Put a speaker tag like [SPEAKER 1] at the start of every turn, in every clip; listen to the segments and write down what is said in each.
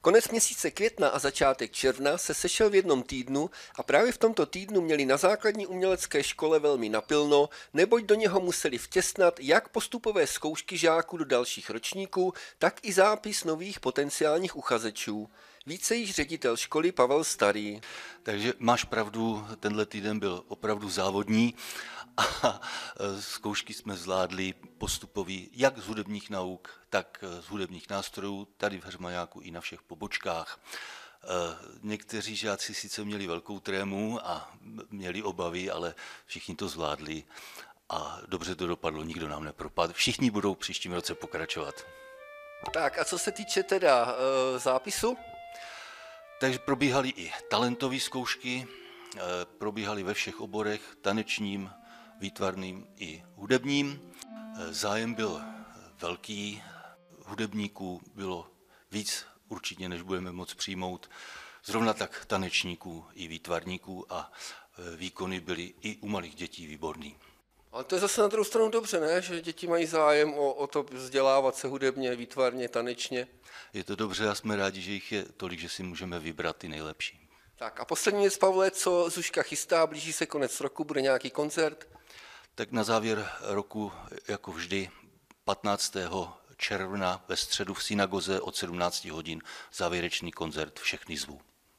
[SPEAKER 1] Konec měsíce května a začátek června se sešel v jednom týdnu a právě v tomto týdnu měli na základní umělecké škole velmi napilno, neboť do něho museli vtěsnat jak postupové zkoušky žáků do dalších ročníků, tak i zápis nových potenciálních uchazečů. Více již ředitel školy Pavel Starý.
[SPEAKER 2] Takže máš pravdu, tenhle týden byl opravdu závodní a zkoušky jsme zvládli postupový jak z hudebních nauk, tak z hudebních nástrojů, tady v Heřmaňáku i na všech pobočkách. Někteří žáci sice měli velkou trému a měli obavy, ale všichni to zvládli a dobře to dopadlo, nikdo nám nepropadl. Všichni budou příštím roce pokračovat.
[SPEAKER 1] Tak a co se týče teda zápisu?
[SPEAKER 2] Takže probíhaly i talentové zkoušky, probíhaly ve všech oborech, tanečním, výtvarným i hudebním. Zájem byl velký, hudebníků bylo víc určitě, než budeme moct přijmout, zrovna tak tanečníků i výtvarníků a výkony byly i u malých dětí výborný.
[SPEAKER 1] Ale to je zase na druhou stranu dobře, ne? Že děti mají zájem o to vzdělávat se hudebně, výtvarně, tanečně.
[SPEAKER 2] Je to dobře a jsme rádi, že jich je tolik, že si můžeme vybrat ty nejlepší.
[SPEAKER 1] Tak a poslední věc, Pavle, co Zuška chystá, blíží se konec roku, bude nějaký koncert?
[SPEAKER 2] Tak na závěr roku, jako vždy, 15. června ve středu v synagoze od 17 hodin závěrečný koncert, všechny zvu.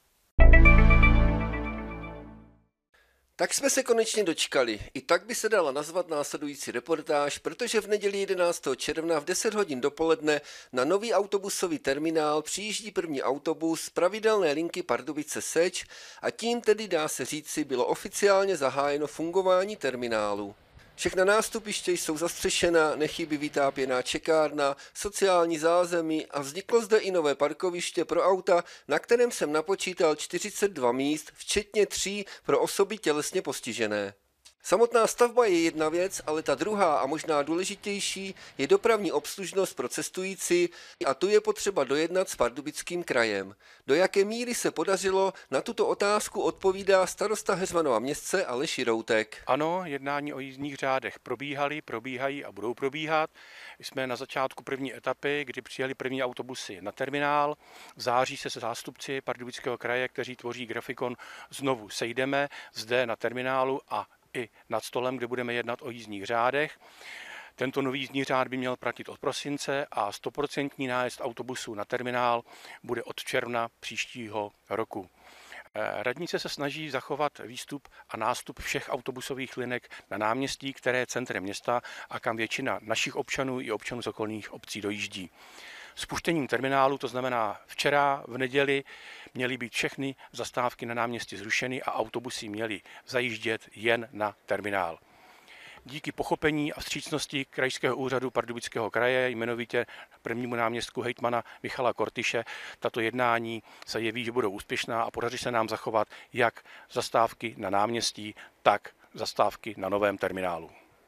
[SPEAKER 1] Tak jsme se konečně dočkali. I tak by se dala nazvat následující reportáž, protože v neděli 11. června v 10 hodin dopoledne na nový autobusový terminál přijíždí první autobus z pravidelné linky Pardubice-Seč a tím tedy dá se říci bylo oficiálně zahájeno fungování terminálu. Všechna nástupiště jsou zastřešena, nechybí vytápěná čekárna, sociální zázemí a vzniklo zde i nové parkoviště pro auta, na kterém jsem napočítal 42 míst, včetně 3 pro osoby tělesně postižené. Samotná stavba je jedna věc, ale ta druhá a možná důležitější je dopravní obslužnost pro cestující a tu je potřeba dojednat s Pardubickým krajem. Do jaké míry se podařilo, na tuto otázku odpovídá starosta Heřmanova Městce Aleš Jiroutek.
[SPEAKER 3] Ano, jednání o jízdních řádech probíhají a budou probíhat. Jsme na začátku první etapy, kdy přijeli první autobusy na terminál. V září se zástupci Pardubického kraje, kteří tvoří grafikon, znovu sejdeme zde na terminálu a i nad stolem, kde budeme jednat o jízdních řádech. Tento nový jízdní řád by měl platit od prosince a 100% nájezd autobusů na terminál bude od června příštího roku. Radnice se snaží zachovat výstup a nástup všech autobusových linek na náměstí, které je centrem města a kam většina našich občanů i občanů z okolních obcí dojíždí. Spuštěním terminálu, to znamená včera v neděli, měly být všechny zastávky na náměstí zrušeny a autobusy měly zajíždět jen na terminál. Díky pochopení a vstřícnosti Krajského úřadu Pardubického kraje, jmenovitě prvnímu náměstku hejtmana Michala Kortyše, tato jednání se jeví, že budou úspěšná a podaří se nám zachovat jak zastávky na náměstí, tak zastávky na novém terminálu.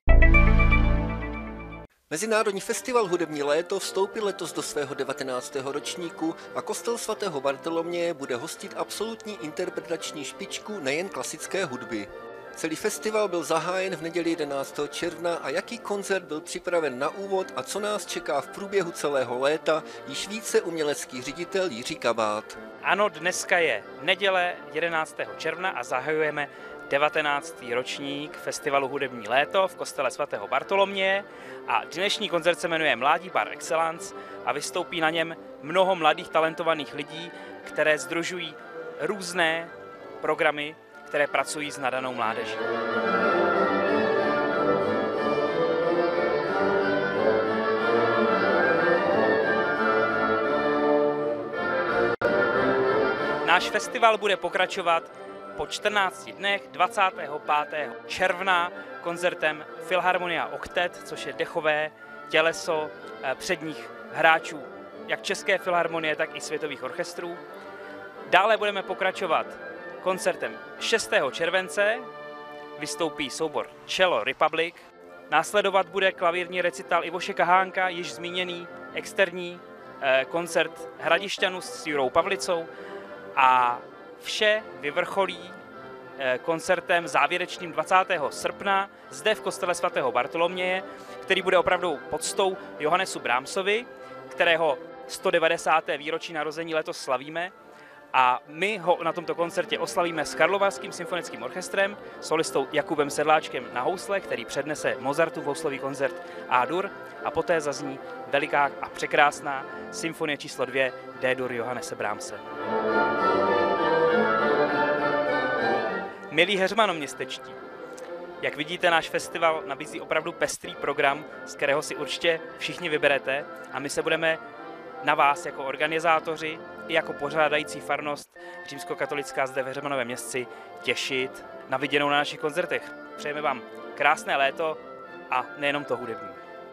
[SPEAKER 1] Mezinárodní festival Hudební léto vstoupil letos do svého 19. ročníku a kostel svatého Bartoloměje bude hostit absolutní interpretační špičku nejen klasické hudby. Celý festival byl zahájen v neděli 11. června a jaký koncert byl připraven na úvod a co nás čeká v průběhu celého léta, již více umělecký ředitel Jiří Kabát.
[SPEAKER 4] Ano, dneska je neděle 11. června a zahajujeme 19. ročník festivalu Hudební léto v kostele svatého Bartoloměje a dnešní koncert se jmenuje Mládí par excellence a vystoupí na něm mnoho mladých talentovaných lidí, které sdružují různé programy, které pracují s nadanou mládeží. Náš festival bude pokračovat po 14 dnech 25. června koncertem Filharmonia Oktet, což je dechové těleso předních hráčů jak České filharmonie, tak i světových orchestrů. Dále budeme pokračovat koncertem 6. července, vystoupí soubor Cello Republic. Následovat bude klavírní recital Ivoše Kahánka, již zmíněný externí koncert Hradišťanů s Jurou Pavlicou a vše vyvrcholí koncertem závěrečným 20. srpna zde v kostele svatého Bartoloměje, který bude opravdu poctou Johannesu Brahmsovi, kterého 190. výročí narození letos slavíme a my ho na tomto koncertě oslavíme s Karlovarským symfonickým orchestrem, solistou Jakubem Sedláčkem na housle, který přednese Mozartův houslový koncert A-dur a poté zazní veliká a překrásná symfonie číslo 2 D-dur Johannese Brahmse. Milí heřmanoměstečtí, jak vidíte, náš festival nabízí opravdu pestrý program, z kterého si určitě všichni vyberete a my se budeme na vás jako organizátoři i jako pořádající farnost římskokatolická zde ve Heřmanovém Městci těšit na viděnou na našich koncertech. Přejeme vám krásné léto a nejenom to hudební.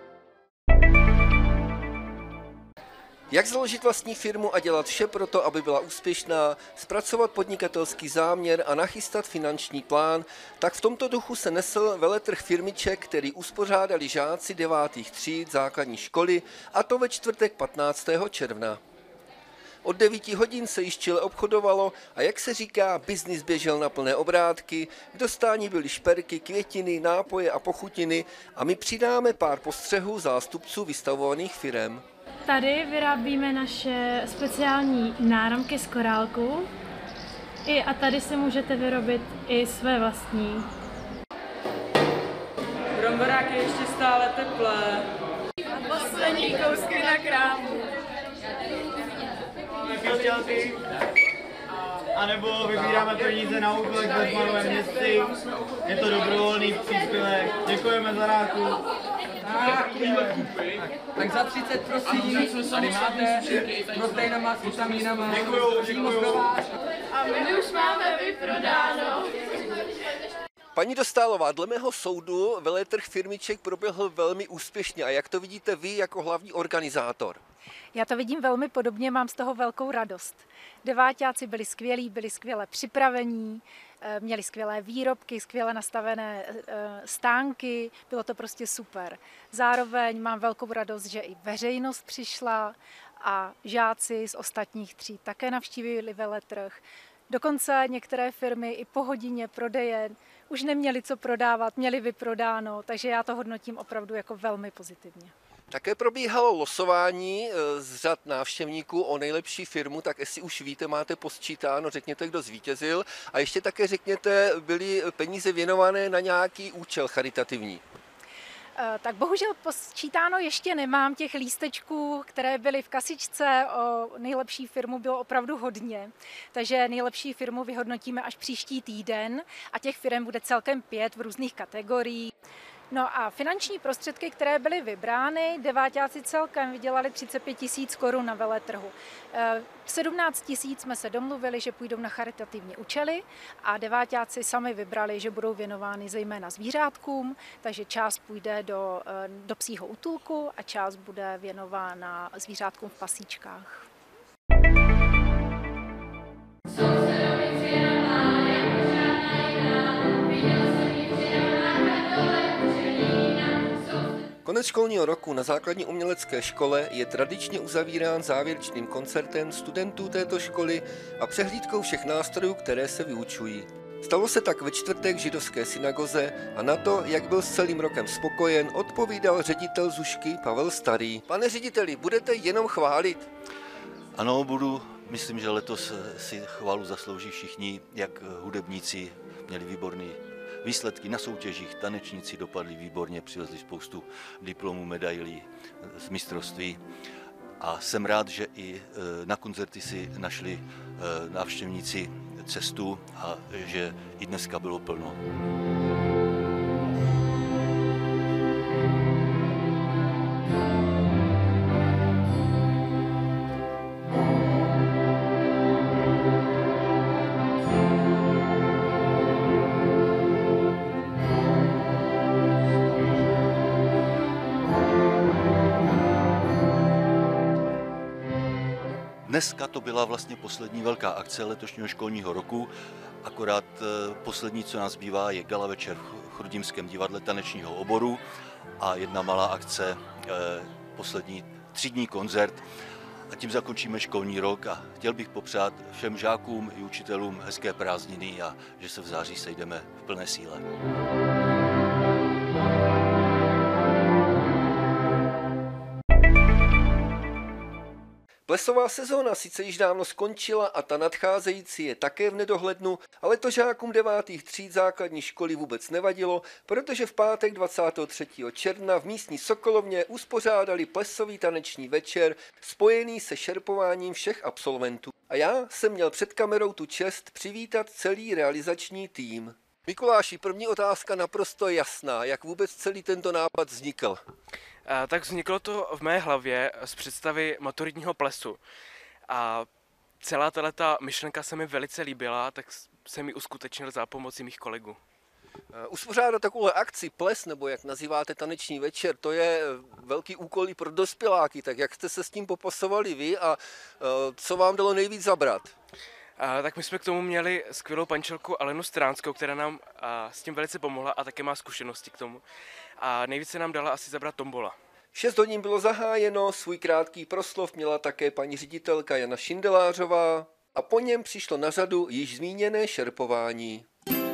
[SPEAKER 1] Jak založit vlastní firmu a dělat vše pro to, aby byla úspěšná, zpracovat podnikatelský záměr a nachystat finanční plán, tak v tomto duchu se nesl veletrh firmiček, který uspořádali žáci 9. tříd základní školy, a to ve čtvrtek 15. června. Od 9 hodin se již čile obchodovalo a jak se říká, biznis běžel na plné obrátky, k dostání byly šperky, květiny, nápoje a pochutiny a my přidáme pár postřehů zástupců vystavovaných firem.
[SPEAKER 5] Tady vyrábíme naše speciální náramky z korálku a tady si můžete vyrobit i své vlastní.
[SPEAKER 6] Bromborák je ještě stále teplé.
[SPEAKER 7] Poslední kousky na krámu.
[SPEAKER 8] A nebo vybíráme peníze na úkolek ve Heřmanovém Městci. Je to dobrovolný příspěvek. Děkujeme za nákup.
[SPEAKER 6] Tak za 30 prosím, tady máte s proteinama, s vitamínama.
[SPEAKER 8] Děkuju.
[SPEAKER 7] A my už máme vyprodáno.
[SPEAKER 1] Paní Dostálová, dle mého soudu veletrh firmiček proběhl velmi úspěšně a jak to vidíte vy jako hlavní organizátor?
[SPEAKER 9] Já to vidím velmi podobně, mám z toho velkou radost. Deváťáci byli skvělí, byli skvěle připravení, měli skvělé výrobky, skvěle nastavené stánky, bylo to prostě super. Zároveň mám velkou radost, že i veřejnost přišla a žáci z ostatních tříd také navštívili veletrh. Dokonce některé firmy i po hodině prodeje už neměly co prodávat, měly vyprodáno, takže já to hodnotím opravdu jako velmi pozitivně.
[SPEAKER 1] Také probíhalo losování z řad návštěvníků o nejlepší firmu, tak jestli už víte, máte posčítáno, řekněte, kdo zvítězil a ještě také řekněte, byly peníze věnované na nějaký účel charitativní.
[SPEAKER 9] Tak bohužel posčítáno ještě nemám, těch lístečků, které byly v kasičce o nejlepší firmu, bylo opravdu hodně. Takže nejlepší firmu vyhodnotíme až příští týden a těch firm bude celkem 5 v různých kategoriích. No a finanční prostředky, které byly vybrány, deváťáci celkem vydělali 35 000 korun na veletrhu. 17 000 jsme se domluvili, že půjdou na charitativní účely a deváťáci sami vybrali, že budou věnovány zejména zvířátkům, takže část půjde do psího útulku a část bude věnována zvířátkům v pasíčkách.
[SPEAKER 1] Konec školního roku na základní umělecké škole je tradičně uzavírán závěrečným koncertem studentů této školy a přehlídkou všech nástrojů, které se vyučují. Stalo se tak ve čtvrtek v židovské synagoze a na to, jak byl s celým rokem spokojen, odpovídal ředitel Zušky Pavel Starý. Pane řediteli, budete jenom chválit?
[SPEAKER 2] Ano, budu. Myslím, že letos si chválu zaslouží všichni, jak hudebníci měli výborný výsledky na soutěžích, tanečníci dopadli výborně, přivezli spoustu diplomů, medailí z mistrovství a jsem rád, že i na koncerty si našli návštěvníci cestu a že i dneska bylo plno. Dneska to byla vlastně poslední velká akce letošního školního roku, akorát poslední, co nás zbývá, je gala večer v Chrudimském divadle tanečního oboru a jedna malá akce, poslední 3dní koncert a tím zakončíme školní rok a chtěl bych popřát všem žákům i učitelům hezké prázdniny a že se v září sejdeme v plné síle.
[SPEAKER 1] Plesová sezóna sice již dávno skončila a ta nadcházející je také v nedohlednu, ale to žákům 9. tříd základní školy vůbec nevadilo, protože v pátek 23. června v místní Sokolovně uspořádali plesový taneční večer spojený se šerpováním všech absolventů. A já jsem měl před kamerou tu čest přivítat celý realizační tým. Mikuláši, první otázka naprosto jasná. Jak vůbec celý tento nápad vznikl?
[SPEAKER 10] Tak vzniklo to v mé hlavě z představy maturitního plesu. A celá tato myšlenka se mi velice líbila, tak jsem ji uskutečnil za pomoci mých kolegů.
[SPEAKER 1] Uspořádat takovou akci ples, nebo jak nazýváte taneční večer, to je velký úkol i pro dospěláky. Tak jak jste se s tím popasovali vy a co vám dalo nejvíc zabrat?
[SPEAKER 10] Tak my jsme k tomu měli skvělou pančelku Alenu Stránskou, která nám s tím velice pomohla a také má zkušenosti k tomu. A nejvíce nám dala asi zabrat tombola.
[SPEAKER 1] 6 hodin bylo zahájeno, svůj krátký proslov měla také paní ředitelka Jana Šindelářová a po něm přišlo na řadu již zmíněné šerpování.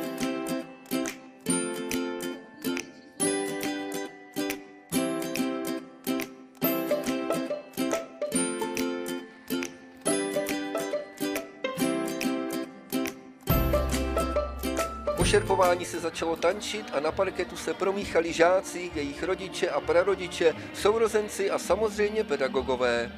[SPEAKER 1] Po šerpování se začalo tančit a na parketu se promíchali žáci, jejich rodiče a prarodiče, sourozenci a samozřejmě pedagogové.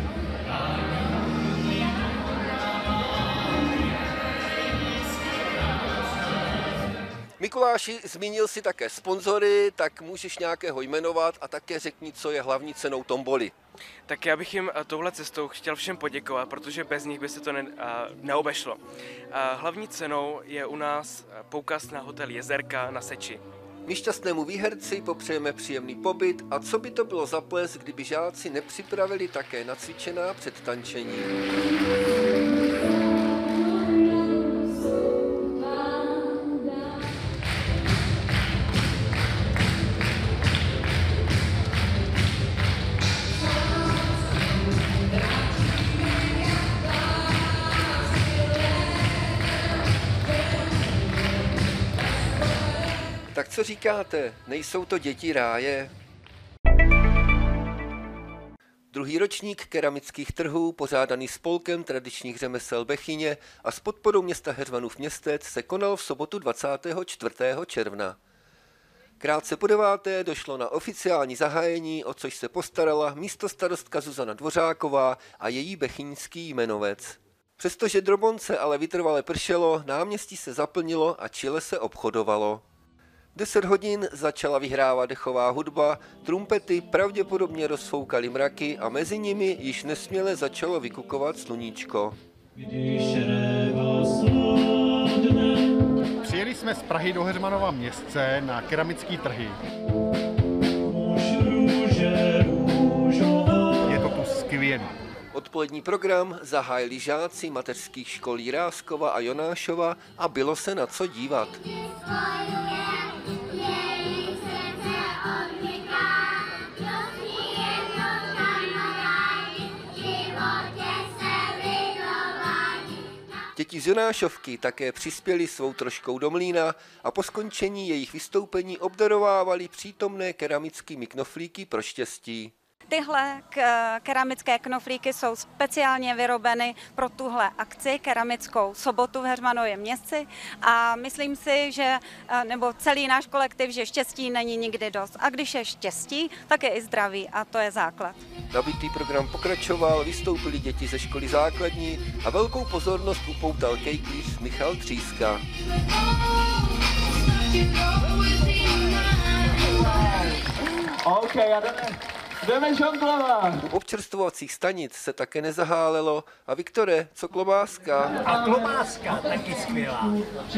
[SPEAKER 1] Mikuláši, zmínil si také sponzory, tak můžeš nějakého jmenovat a také řekni, co je hlavní cenou tomboly.
[SPEAKER 10] Tak já bych jim touhle cestou chtěl všem poděkovat, protože bez nich by se to neobešlo. Hlavní cenou je u nás poukaz na hotel Jezerka na Seči.
[SPEAKER 1] My šťastnému výherci popřejeme příjemný pobyt a co by to bylo za ples, kdyby žáci nepřipravili také nacvičená před tančením. Tak co říkáte, nejsou to děti ráje? Druhý ročník keramických trhů, pořádaný spolkem tradičních řemesel Bechyně a s podporou města Heřmanův Městec, se konal v sobotu 24. června. Krátce po 9. došlo na oficiální zahájení, o což se postarala místostarostka Zuzana Dvořáková a její bechyňský jmenovec. Přestože drobonce ale vytrvale pršelo, náměstí se zaplnilo a čile se obchodovalo. 10 hodin začala vyhrávat dechová hudba, trumpety pravděpodobně rozfoukaly mraky a mezi nimi již nesměle začalo vykukovat sluníčko.
[SPEAKER 11] Přijeli jsme z Prahy do Heřmanova Městce na keramický trhy. Je to tu skvělý.
[SPEAKER 1] Odpolední program zahájili žáci mateřských škol Jiráskova a Jonášova a bylo se na co dívat. Děti z Jonášovky také přispěli svou troškou do mlýna a po skončení jejich vystoupení obdarovávali přítomné keramickými knoflíky pro štěstí.
[SPEAKER 12] Tyhle keramické knoflíky jsou speciálně vyrobeny pro tuhle akci, keramickou sobotu v Heřmanově Městci a myslím si, že, nebo celý náš kolektiv, že štěstí není nikdy dost. A když je štěstí, tak je i zdraví a to je základ.
[SPEAKER 1] Nabitý program pokračoval, vystoupili děti ze školy základní a velkou pozornost upoutal kejklíř Michal Tříska.
[SPEAKER 13] Jdeme žonglovat.
[SPEAKER 1] U občerstvovacích stanic se také nezahálelo. A Viktore, co klobáska?
[SPEAKER 13] A klobáska taky skvělá.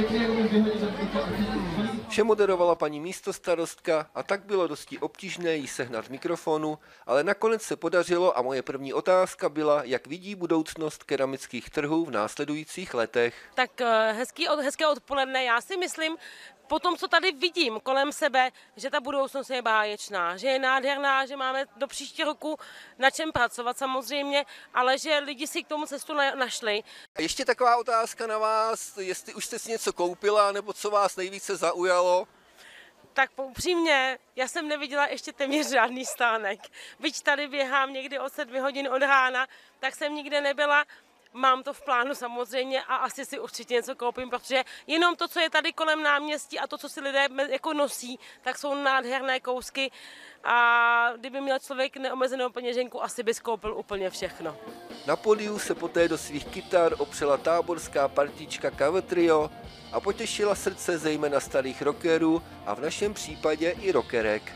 [SPEAKER 1] Vše moderovala paní místostarostka a tak bylo dosti obtížné jí sehnat mikrofonu, ale nakonec se podařilo a moje první otázka byla, jak vidí budoucnost keramických trhů v následujících letech.
[SPEAKER 14] Tak hezké odpoledne, já si myslím, po tom, co tady vidím kolem sebe, že ta budoucnost je báječná, že je nádherná, že máme do příštího roku na čem pracovat samozřejmě, ale že lidi si k tomu cestu našli.
[SPEAKER 1] A ještě taková otázka na vás, jestli už jste si něco koupila, nebo co vás nejvíce zaujalo?
[SPEAKER 14] Tak upřímně, já jsem neviděla ještě téměř žádný stánek. Byť tady běhám někdy od 7 hodin od rána, tak jsem nikde nebyla. Mám to v plánu samozřejmě a asi si určitě něco koupím, protože jenom to, co je tady kolem náměstí a to, co si lidé jako nosí, tak jsou nádherné kousky a kdyby měl člověk neomezenou peněženku, asi by skoupil úplně všechno.
[SPEAKER 1] Na pódiu se poté do svých kytar opřela táborská partička Cover Trio a potěšila srdce zejména starých rockerů a v našem případě i rockerek.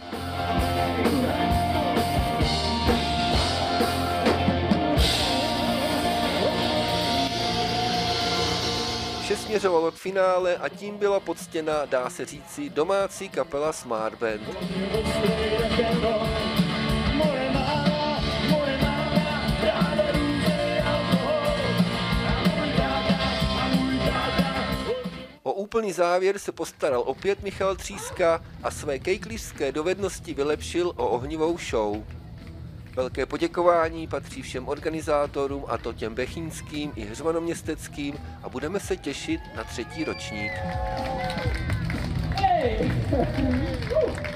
[SPEAKER 1] Vše směřovalo k finále a tím byla poctěna, dá se říci, domácí kapela Smart Band. O úplný závěr se postaral opět Michal Tříska a své kejklířské dovednosti vylepšil o ohnivou show. Velké poděkování patří všem organizátorům, a to těm bechýnským i heřmanoměsteckým, a budeme se těšit na 3. ročník.
[SPEAKER 13] Hey!